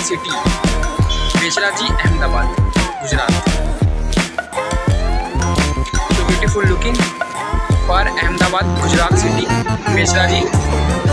City Mechraji Ahmedabad Gujarat. So beautiful looking for Ahemdabad Gujarat city मेचराजी